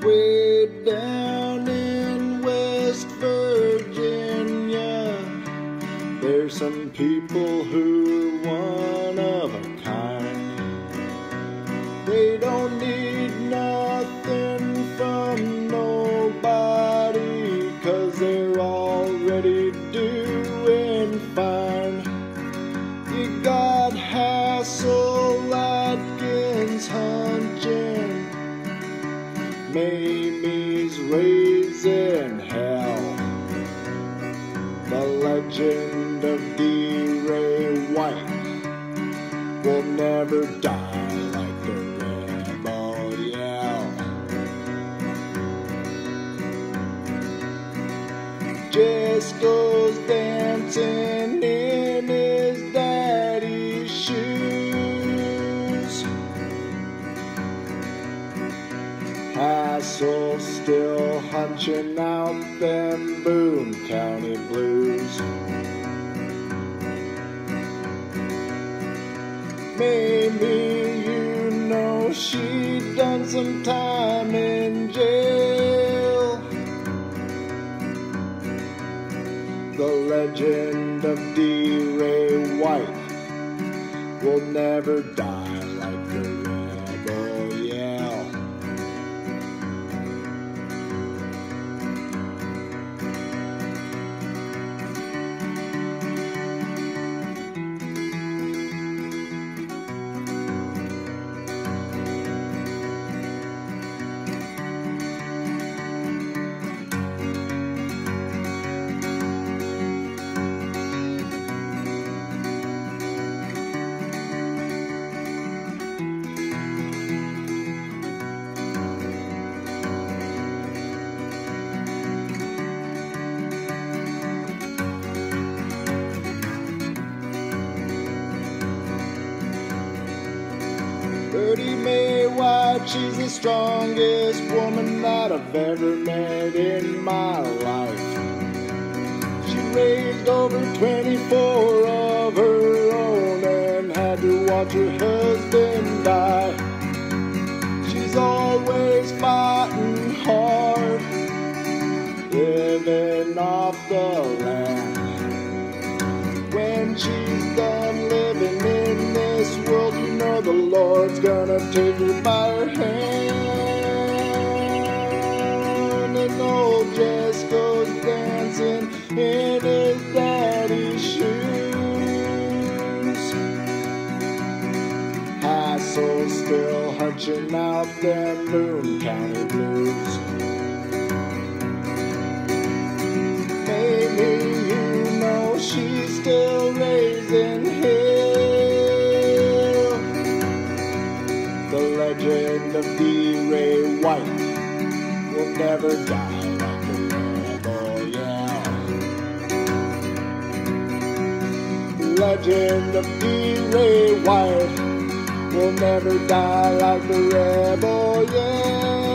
way down in West Virginia. There's some people who are one of a kind. They don't need nothing from nobody, 'cause they're already doing fine. You got Hassel, Atkins, Hunching, Mamie's raising hell. The legend of D. Ray White will never die like the rebel yell. Jesco's dancing in his daddy's shoes. Hassel still hunching out them Boone County blues. Mamie, you know she done some time in jail. The legend of D. Ray White will never die like the rebel yell. Birdie Mae White, she's the strongest woman that I've ever met in my life. She raised over 24 of her own and had to watch her husband die. She's always fighting hard, living off the land. When she's done living in this world, you know the Lord's gonna take her by her hand. And old Jesco's dancing in his daddy's shoes. Hassel's still hunching out them Boone County blues. Mamie, you know she's still raising hell. The legend of D. Ray White will never die like the rebel yell. Legend of D. Ray White will never die like the rebel yell.